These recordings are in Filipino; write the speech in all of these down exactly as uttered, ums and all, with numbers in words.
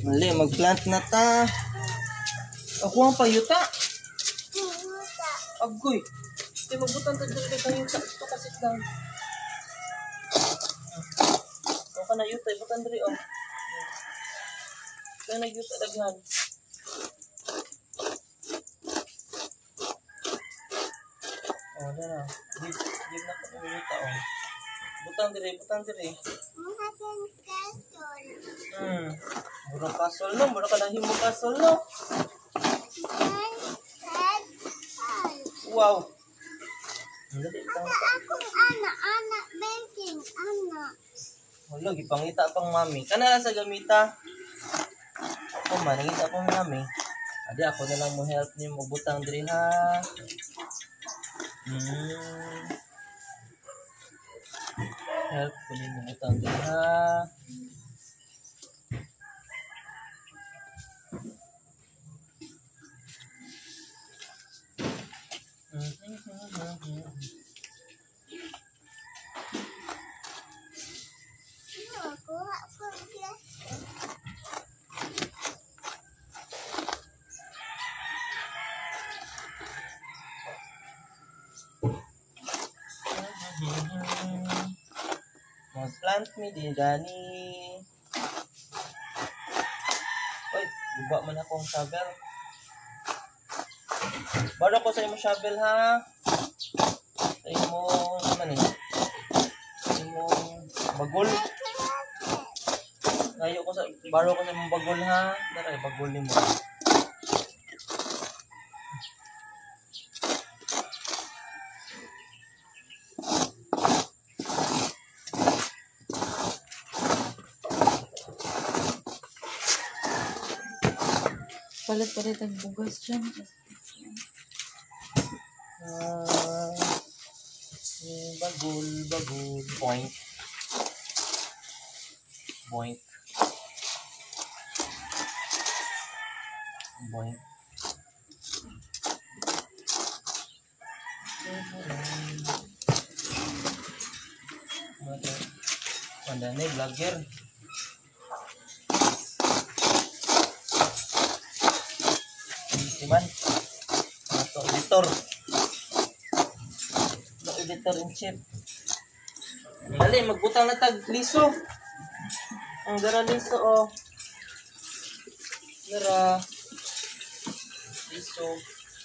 Mali, mag-plant na ta. Ako ang payuta. Agoy. Ito, magbutang ta dito kayo yuta. Ito kasi lang. Ako ka na yuta. Ibutang dito. Oh. Ito na yuta lagyan. Oh, na na. Hindi na ko na yuta. Oh. Butang dito. Butang dito. Hmm. Murang kasol no. Murang ka nang himo kasol no. Wow. Akong anak, anak, banking, anak. Wala, gipangita pang mami. Kana sa gamita. Ako man, nangita pang mami. Adi, ako na lang mo help niyo magbutang diri ha. Hmm. Help ko niyo magbutang diri ha. Mas plant me din gani. Oy, guba man akong shovel. Baro ko sa imo shovel ha. Sa imo man eh. Sa imo bagol. Ayo ko sa baro ko sa imo bagol ha. Dara bagol nimo. Palit-palit ang bugas dyan. Ah, bagol, bagol. Point. Point. Point. Pandane vlogger. Iman. Ato editor. No editor in chief. Dali magbutang na tag liso. Ang dara liso oh. Dara liso.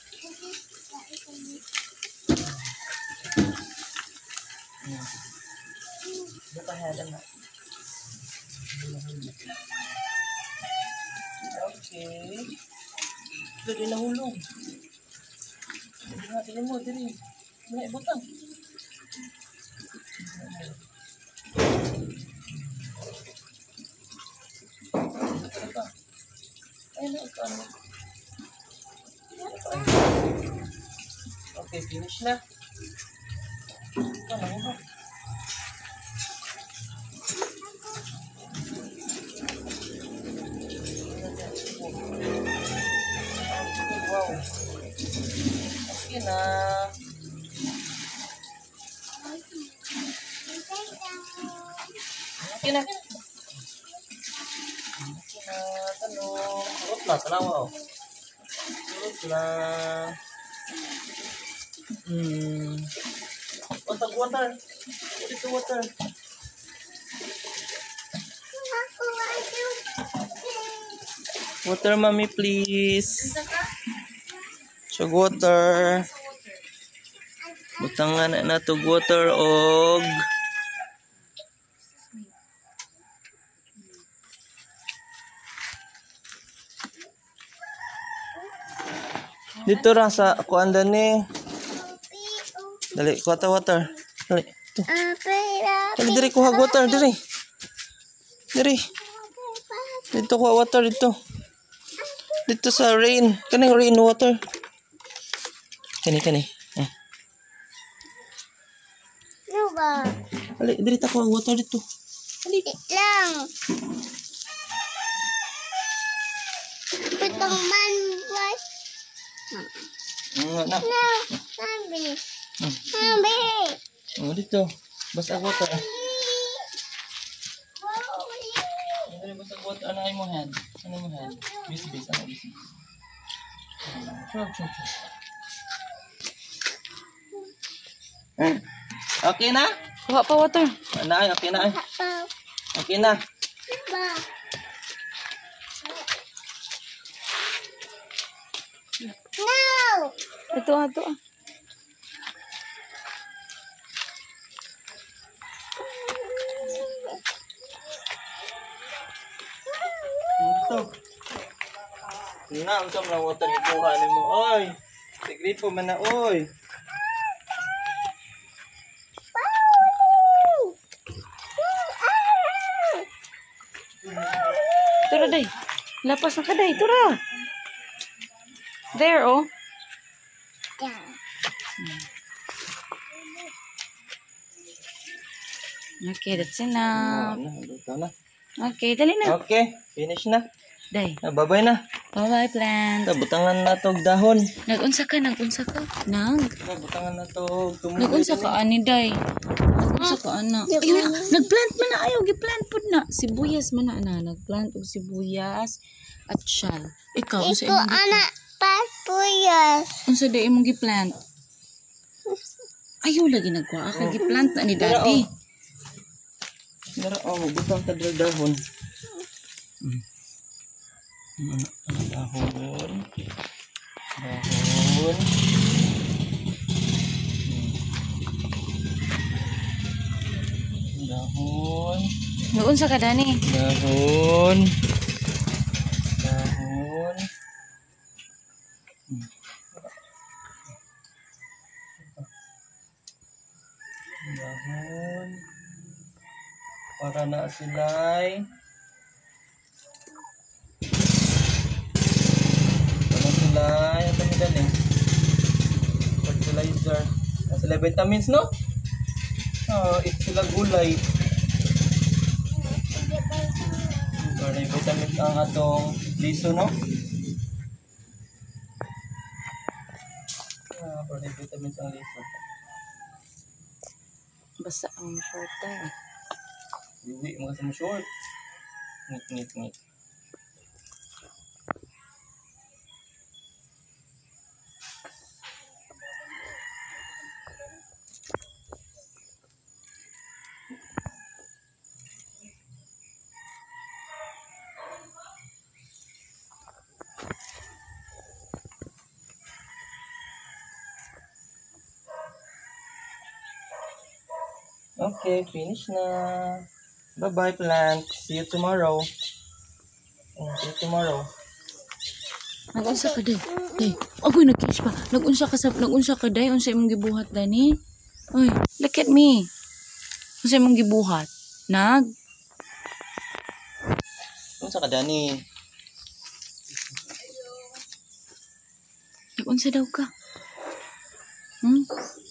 Hmm. Buka hada na. Okay. Dili nahulog. Dili dili mo dili. May butang. Ay na ito ano. Okay, finish na. Ano mo? Wow. Okay na. Okay na. Okay na. Tanong. Surut na. Tanawa oh. Surut na. Hmm. Water, water. Dito water. Water, mommy, please. Sug water. Butangan na na to water og dito ra sa kuanda ni. Dali, kuha ta water. Dali. Ito. Dali, diri kuha water diri. Diri. Dito kuha water dito. Dito sa rain. Kaning rain water. Kani kani. Eh. No ba? Dali, diri ta kuha water dito. Dali lang. Putong man was. Mm, na. No, sabi. Sabi. Oh, dito. Basta water. Dali, basta water. Ano ay mo hand? Ano mo hand? Bis-bis. Ano bis-bis? Sure, sure, sure. Okay na? Kuha pa water. Ano ay? Okay na ay. Papa. Okay na. Papa. No! Ito, ito. ah. Ito. Na, ang sam lang water ikuha ni mo. Oy. Secret po man na, oy. Tura, day. Lapas na ka, day. Tura. There, oh. Yeah. Okay, that's enough. Ano, ito na. Okay, dali na. Okay, finish na. Day. Ah, bye-bye na. Bye-bye, plant. Ito, butangan na to og dahon. Nagunsa ka, nagunsa ka. Nag. Ito, butangan na to og tumuloy. Nagunsa ka, ani, day. Nagunsa ka, ana. Ayun na, nagplant man na. Ayaw, giplant po na. Sibuyas man na, ana. Nagplant og sibuyas at shal. Ikaw, unsa Ito, imong giplant? anak, papuyas. Unsa day imong giplant? Ayaw lagi nagkuha. Ako giplant na ni daddy. Dara, oh, butang ta dra dahon. Hmm. Ano, ano, dahon. Dahon. Hmm. Dahon. Nagunsa ka, Dani? Dahon. Dahon. Hmm. Dahon. Para na sila'y para sila'y ito yung galing fertilizer na sila vitamins, no? Oh, ito sila gulay para yung vitamins ang atong liso, no? Ah, para yung vitamins ang liso. Basta ang short tayo. Hindi mo kasi mo short. Ngit, ngit, ngit. Okay, finish na. Bye-bye, plant. See you tomorrow. Oh, see you tomorrow. Nagunsa ka, day. Day. Agoy, nag-kiss pa. Nagunsa ka sa, nagunsa ka, day. Unsa imong gibuhat, Dani? Oy, look at me. Unsa imong gibuhat? Nag? Unsa ka, Dani? Nagunsa daw ka. Hmm?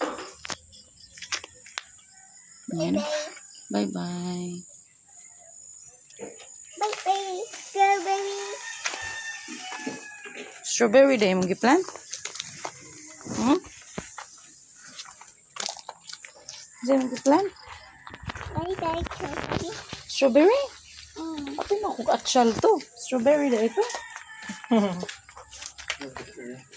Ayan. Bye-bye. Bye-bye, strawberry. Strawberry day imong giplant? Hmm? Unsa imong giplant? Bye-bye, Chocolate. Strawberry? Mm. Apa na kung atsyal to? Strawberry day ito?